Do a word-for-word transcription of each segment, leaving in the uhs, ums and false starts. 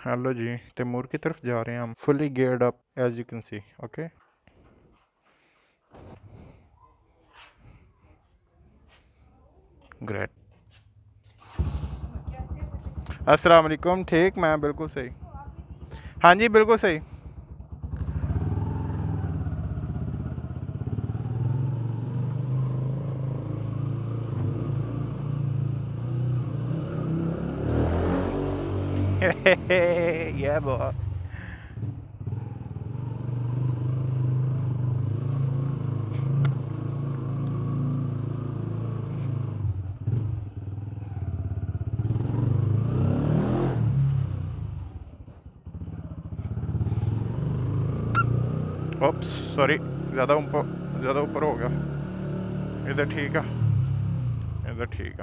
Hello जी, तैमूर की तरफ जा रहे हैं हम। Fully geared up as you can see. Okay, great. अस्सलाम वालेकुम। ठीक, मैं बिल्कुल सही। हाँ जी, बिल्कुल सही। ये बहुत ओप्स, सॉरी, ज़्यादा ऊपर ज़्यादा ऊपर हो गया। इधर ठीक है, इधर ठीक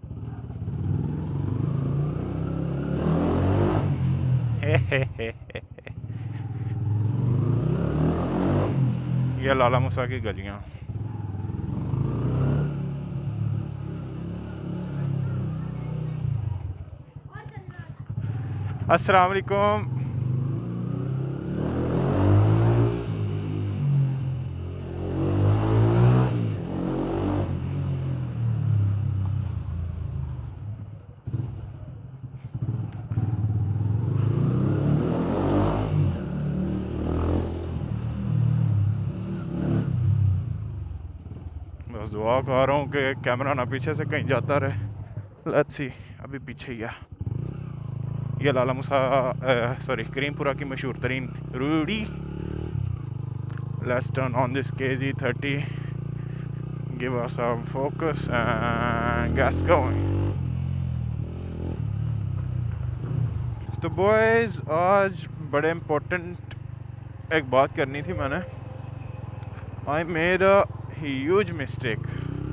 है। ये लाला मूसा की गलियाँ। अस्सलाम वालेकुम। बस दुआ कर रहा हूँ कि कैमरा ना पीछे से कहीं जाता रहे। लेट्स सी, अभी पीछे ही है। ये लाला मूसा, सॉरी, करीमपुरा की मशहूर तरीन रूडी। Let's turn on this K G thirty, give us some focus and get going। तो बॉयज़, आज बड़े इम्पोर्टेंट एक बात करनी थी मैंने। I made a huge mistake.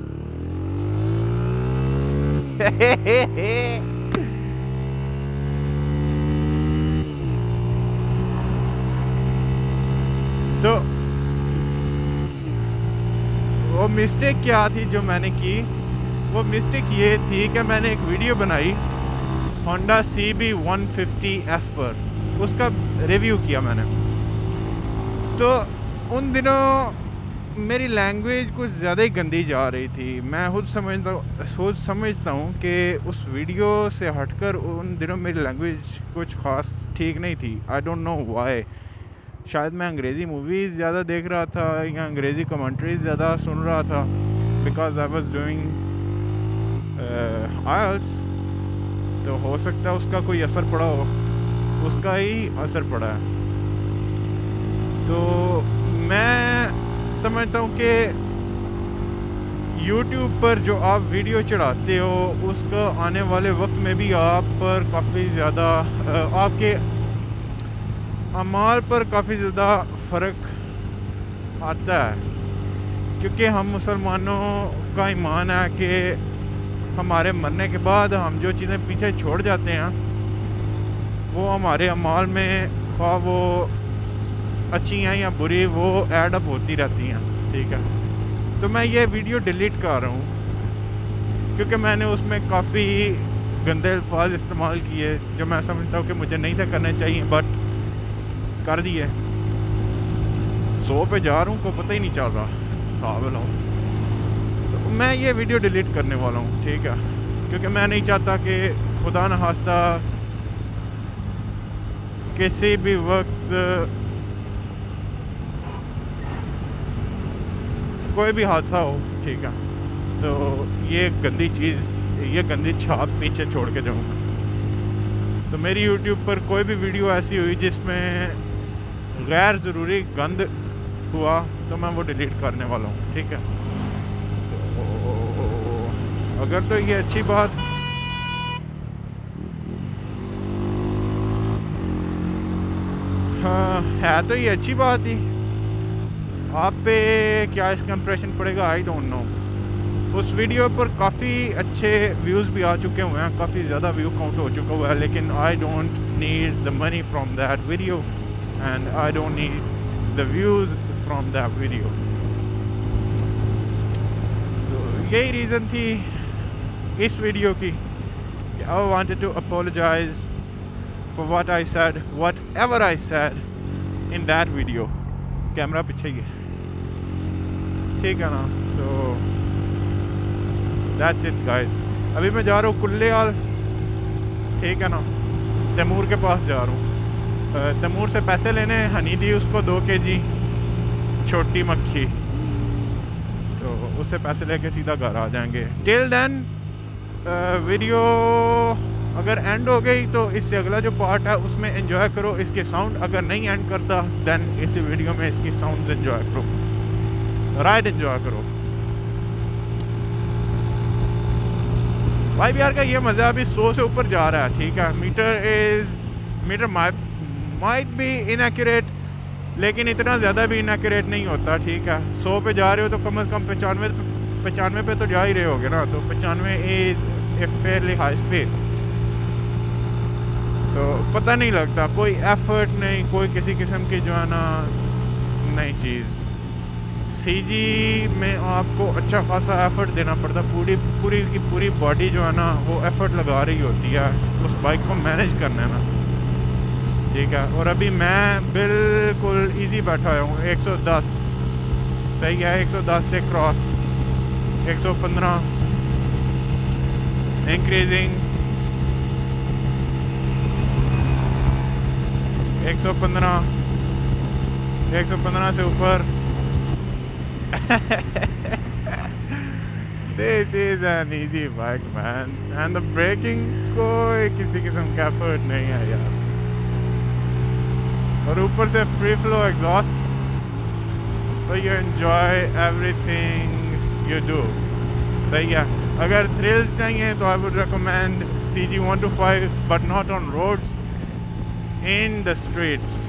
तो वो मिस्टेक क्या थी जो मैंने की? वो मिस्टेक ये थी कि मैंने एक वीडियो बनाई Honda C B one fifty F पर, उसका रिव्यू किया मैंने। तो उन दिनों मेरी लैंग्वेज कुछ ज़्यादा ही गंदी जा रही थी। मैं खुद समझता खुद समझता हूँ कि उस वीडियो से हटकर उन दिनों मेरी लैंग्वेज कुछ ख़ास ठीक नहीं थी। I don't know why. शायद मैं अंग्रेज़ी मूवीज़ ज़्यादा देख रहा था या अंग्रेज़ी कमेंट्रीज़ ज़्यादा सुन रहा था, because I was doing aisles. तो हो सकता है उसका कोई असर पड़ा हो, उसका ही असर पड़ा है। तो मैं समझता हूँ कि यूट्यूब पर जो आप वीडियो चढ़ाते हो, उसका आने वाले वक्त में भी आप पर काफ़ी ज़्यादा, आपके अमाल पर काफ़ी ज़्यादा फ़र्क आता है। क्योंकि हम मुसलमानों का ईमान है कि हमारे मरने के बाद हम जो चीज़ें पीछे छोड़ जाते हैं वो हमारे अमाल में, ख्वाह वो अच्छी हैं या बुरी, वो ऐड अप होती रहती हैं। ठीक है, तो मैं ये वीडियो डिलीट कर रहा हूँ क्योंकि मैंने उसमें काफ़ी गंदे अल्फाज इस्तेमाल किए जो मैं समझता हूँ कि मुझे नहीं था करने चाहिए, बट कर दिए। सौ पे जा रहा हूँ को पता ही नहीं चल रहा, हिसाब लाऊँ। तो मैं ये वीडियो डिलीट करने वाला हूँ, ठीक है, क्योंकि मैं नहीं चाहता कि खुदा न खास्ता किसी भी वक्त कोई भी हादसा हो। ठीक है, तो ये गंदी चीज़, ये गंदी छाप पीछे छोड़ के जाऊँगा। तो मेरी यूट्यूब पर कोई भी वीडियो ऐसी हुई जिसमें गैर ज़रूरी गंद हुआ तो मैं वो डिलीट करने वाला हूँ। ठीक है, तो अगर तो ये अच्छी बात, हाँ है तो ये अच्छी बात ही। आप पे क्या इसका इम्प्रेशन पड़ेगा आई डोंट नो। उस वीडियो पर काफ़ी अच्छे व्यूज़ भी आ चुके हुए हैं, काफ़ी ज़्यादा व्यू काउंट हो चुका हुआ है, लेकिन I don't need the money from that video and I don't need the views from that video. तो यही रीज़न थी इस वीडियो की कि I wanted to apologise for what I said, whatever I said in that video. Camera पीछे ही है, ठीक है ना? तो that's it guys. अभी मैं जा रहा हूँ कुल्लेआल, ठीक है ना? तैमूर के पास जा रहा हूँ। तैमूर से पैसे लेने, हनी दी उसको दो के जी छोटी मक्खी, तो उससे पैसे लेके सीधा घर आ जाएंगे। टिल देन वीडियो अगर एंड हो गई तो इससे अगला जो पार्ट है उसमें एंजॉय करो इसके साउंड। अगर नहीं एंड करता देन इस वीडियो में इसकी साउंड्स एंजॉय करो, राइड एंजॉय करो। वाई बी आर का ये मज़ा अभी सौ से ऊपर जा रहा है, ठीक है? Meter is meter might be inaccurate, लेकिन इतना ज़्यादा भी इनएक्यूरेट नहीं होता, ठीक है? सौ पे जा रहे हो तो कम से कम पचानवे पचानवे पे तो जा ही रहे होगे ना, तो पचानवे is a fairly high speed. तो पता नहीं लगता, कोई एफर्ट नहीं, कोई किसी किस्म की जो है ना नई चीज़। सीजी में आपको अच्छा खासा एफर्ट देना पड़ता, पूरी पूरी की पूरी बॉडी जो है ना वो एफर्ट लगा रही होती है उस बाइक को मैनेज करने में, ठीक है? और अभी मैं बिल्कुल इजी बैठा हुआ हूँ, एक सौ दस सही है, एक सौ दस से क्रॉस एक सौ पंद्रह इंक्रीजिंग, एक सौ पंद्रह एक सौ पंद्रह से ऊपर। This is an easy bike man, and the braking कोई किसी किस्म का एफर्ट नहीं है यार, और ऊपर से फ्री फ्लो एग्जॉस्ट, तो you enjoy everything you do, सही है? अगर थ्रिल्स चाहिए तो I would recommend C G one two five, but not on roads, in the streets.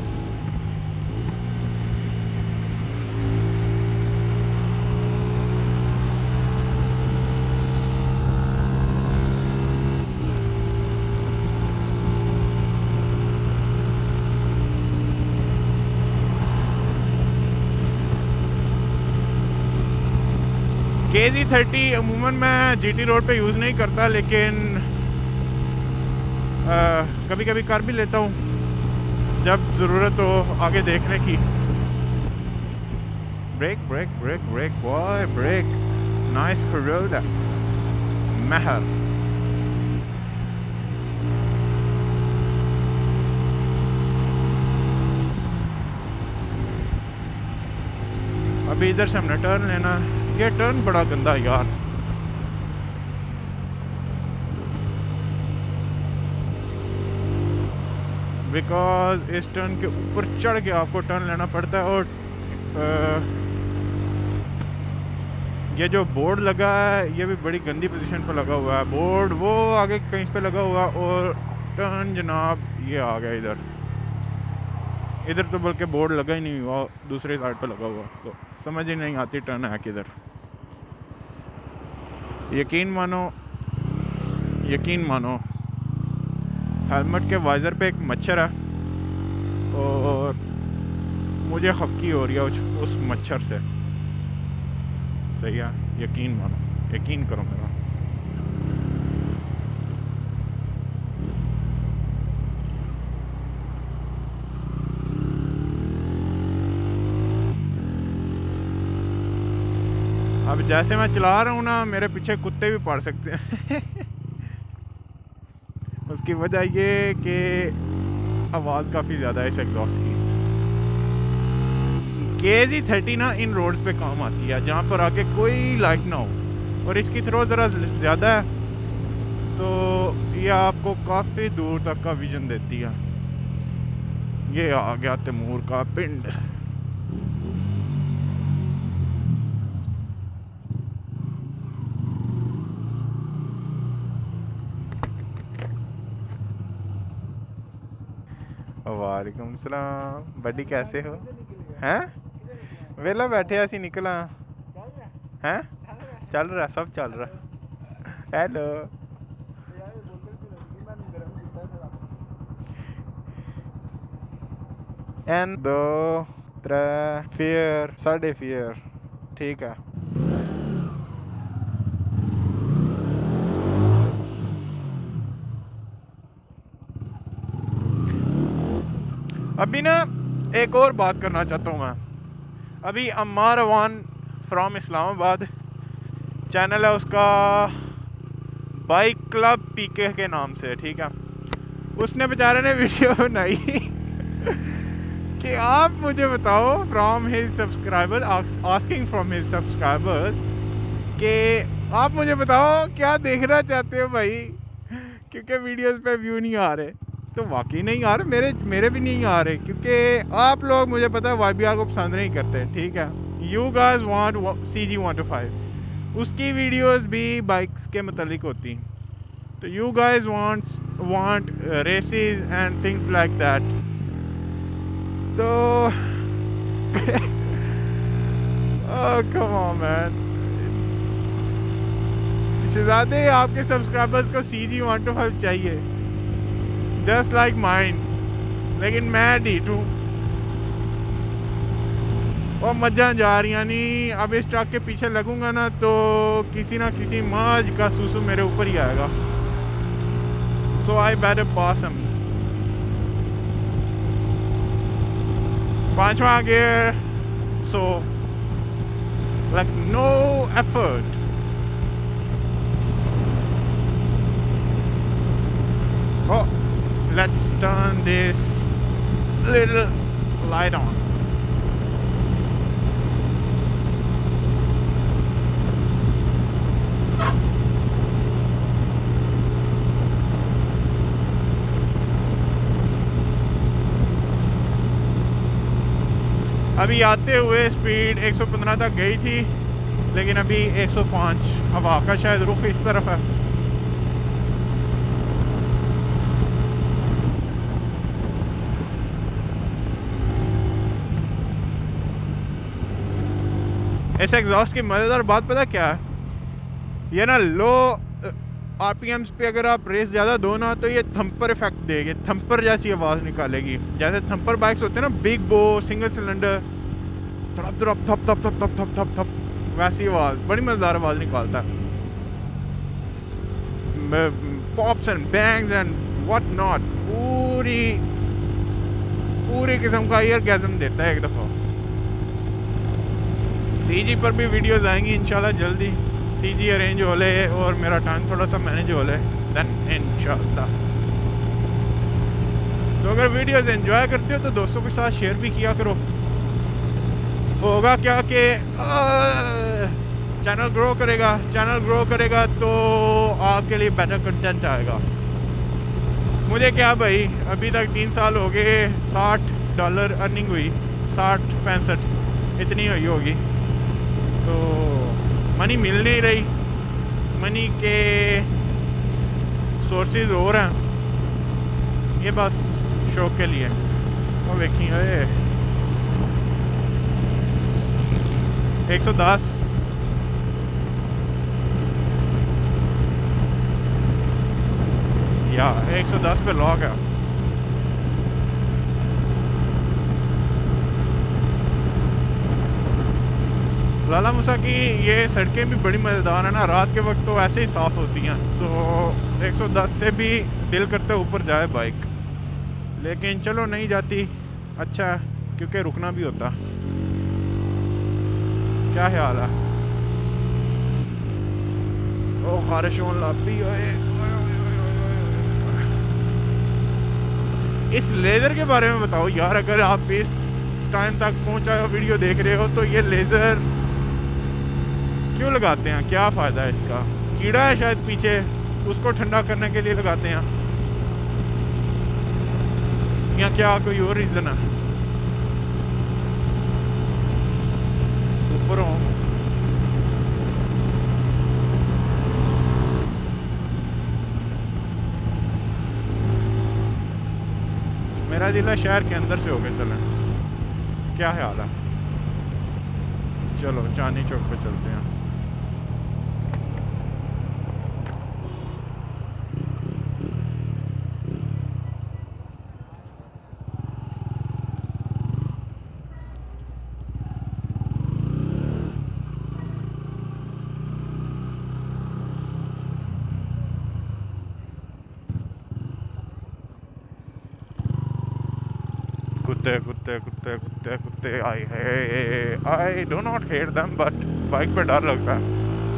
K G thirty अमूमन मैं जी टी रोड पे यूज़ नहीं करता, लेकिन आ, कभी कभी कर भी लेता हूँ जब ज़रूरत हो आगे देखने की। Brake brake brake brake boy brake, nice Corolla महर। अभी इधर से हमने टर्न लेना, ये टर्न बड़ा गंदा यार, बिकॉज इस टर्न के ऊपर चढ़ के आपको टर्न लेना पड़ता है, और आ, ये जो बोर्ड लगा है ये भी बड़ी गंदी पोजीशन पर लगा हुआ है। बोर्ड वो आगे कहीं पे लगा हुआ, और टर्न जनाब ये आ गया इधर इधर तो बल्कि बोर्ड लगा ही नहीं हुआ, दूसरे साइड पे लगा हुआ, तो समझ ही नहीं आती टर्न है किधर। यकीन मानो यकीन मानो हेलमेट के वाइज़र पे एक मच्छर है, और मुझे खफकी हो रही है उस, उस मच्छर से, सही है? यकीन मानो, यकीन करो मेरा। अब जैसे मैं चला रहा हूँ ना, मेरे पीछे कुत्ते भी पड़ सकते हैं। उसकी वजह ये कि आवाज़ काफ़ी ज़्यादा है इस एग्जॉस्ट की। के जी थर्टी ना इन रोड्स पे काम आती है जहाँ पर आके कोई लाइट ना हो, और इसकी थ्रो ज़रा ज़्यादा है, तो ये आपको काफ़ी दूर तक का विजन देती है। ये आ गया तैमूर का पिंड। वालेकुम सलाम बड्डी, कैसे हो? हैं वेला बैठे असी निकला हैं, चल रहा सब चल रहा। हेलो एन दो त्रै फेयर साढ़े फेयर, ठीक है? अभी ना एक और बात करना चाहता हूँ मैं। अभी अम्मार अवान फ्रॉम इस्लामाबाद चैनल है उसका, बाइक क्लब पीके के नाम से, ठीक है। उसने बेचारे ने वीडियो बनाई कि आप मुझे बताओ from his subscriber, asking from his subscribers कि आप मुझे बताओ क्या देखना चाहते हो भाई, क्योंकि वीडियोस पे व्यू नहीं आ रहे। तो वाकई नहीं आ रहे, मेरे मेरे भी नहीं आ रहे, क्योंकि आप लोग, मुझे पता है, वाई बी आर को पसंद नहीं करते, ठीक है। You guys want C G one two five, उसकी वीडियोस भी बाइक्स के मतलब होती। तो you guys want want races and things like that. तो कम ऑन मैन, शहजादे आपके सब्सक्राइबर्स को C G one two five चाहिए, जस्ट लाइक माइन। लेकिन मैं डी टू और मजा जा रही नहीं। अब इस ट्रक के पीछे लगूंगा ना तो किसी ना किसी माज का सूसू मेरे ऊपर ही आएगा। So I better pass him. पांचवा gear, so like no effort. Oh, let's turn this little light on. अभी आते हुए स्पीड एक सौ पंद्रह तक गई थी, लेकिन अभी एक सौ पाँच। हवा का शायद रुख इस तरफ है। इस एग्जॉस्ट की मज़ेदार बात पता क्या है, ये ना लो आरपीएम्स पे अगर आप रेस ज़्यादा दो ना तो ये थंपर इफेक्ट देगी, थंपर जैसी आवाज़ निकालेगी। जैसे थंपर बाइक्स होते हैं ना, बिग बो सिंगल सिलेंडर, थप थप थप थप थप थप थप थप थप, वैसी आवाज़, बड़ी मज़ेदार आवाज़ निकालता है। Pops and bangs and what not, पूरी पूरी किस्म का ईयरगैज़म देता है एक दफ़ा। सीजी पर भी वीडियोस आएंगी इंशाल्लाह जल्दी। सीजी अरेंज हो ले और मेरा टाइम थोड़ा सा मैनेज हो ले, देन इंशाल्लाह। तो अगर वीडियोस एंजॉय करते हो तो दोस्तों के साथ शेयर भी किया करो। होगा क्या कि चैनल ग्रो करेगा, चैनल ग्रो करेगा तो आपके लिए बेटर कंटेंट आएगा। मुझे क्या भाई, अभी तक तीन साल हो गए, साठ डॉलर अर्निंग हुई, साठ पैंसठ इतनी हुई होगी। तो मनी मिल नहीं रही, मनी के सोर्सेज और हैं, ये बस शौक के लिए। वो देखिए एक सौ दस, या एक सौ दस पे लॉक है। लाला मूसा की ये सड़कें भी बड़ी मज़ेदार है ना, रात के वक्त तो ऐसे ही साफ़ होती हैं। तो एक सौ दस से भी दिल करते ऊपर जाए बाइक, लेकिन चलो नहीं जाती। अच्छा है, क्योंकि रुकना भी होता। क्या ख्याल है? ओ खारिश होने लग पई। इस लेज़र के बारे में बताओ यार, अगर आप इस टाइम तक पहुंचा हो, वीडियो देख रहे हो, तो ये लेज़र क्यों लगाते हैं? क्या फ़ायदा है इसका? कीड़ा है शायद पीछे, उसको ठंडा करने के लिए लगाते हैं, या क्या कोई और रीज़न है? ऊपर हो, मेरा जिला शहर के अंदर से होके चलें। क्या ख्याल है? चलो चांदनी चौक पे चलते हैं। कुत्ते कुत्ते कुत्ते कुत्ते कुत्ते आई है। I do not hate them but bike पे डर लगता है।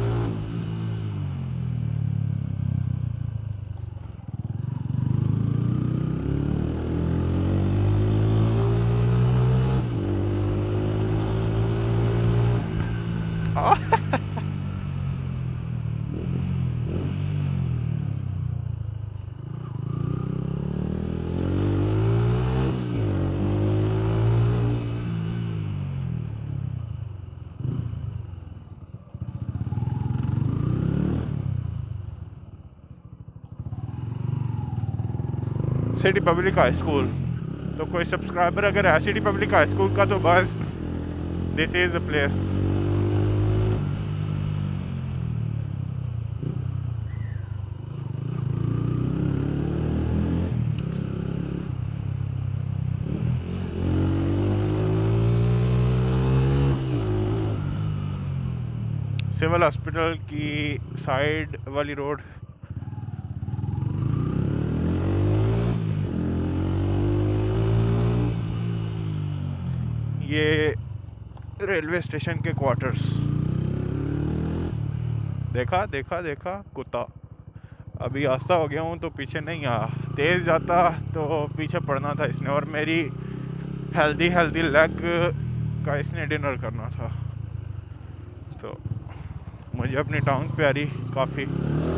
सिटी पब्लिक हाई स्कूल, तो कोई सब्सक्राइबर अगर है सिटी पब्लिक हाई स्कूल का तो बस this is the place. Civil hospital की साइड वाली रोड। ये रेलवे स्टेशन के क्वार्टर्स। देखा देखा देखा कुत्ता। अभी आस्ता हो गया हूँ तो पीछे नहीं आ, तेज़ जाता तो पीछे पड़ना था इसने, और मेरी हेल्दी हेल्दी लेग का इसने डिनर करना था, तो मुझे अपनी टांग प्यारी काफ़ी।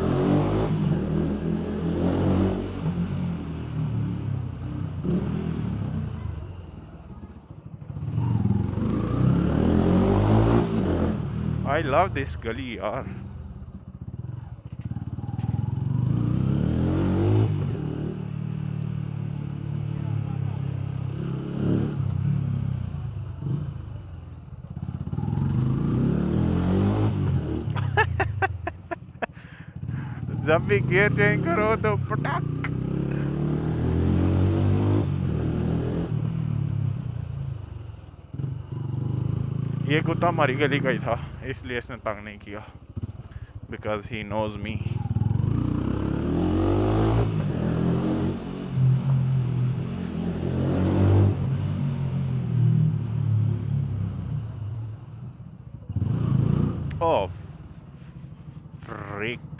आई लव दिस गली यार। जब भी गियर चेंज करो तो पटाक। ये कुत्ता हमारी गली का ही था, इसलिए इसने तंग नहीं किया, बिकॉज ही नोज मी। ओह फ्रिक।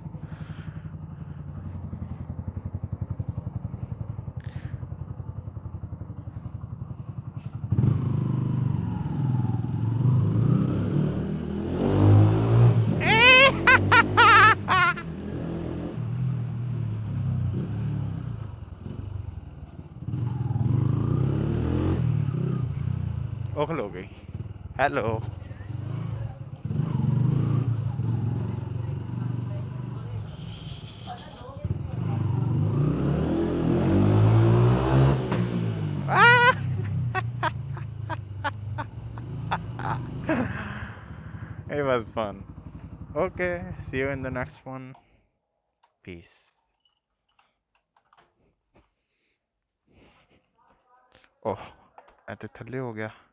ओखल हो गई। Hello. It was fun. Okay, see you in the next one. Peace. ओह, ऐसे थल्ले हो गया।